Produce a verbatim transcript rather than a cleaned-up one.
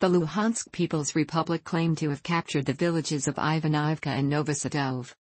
The Luhansk People's Republic claimed to have captured the villages of Ivanivka and Novosadove.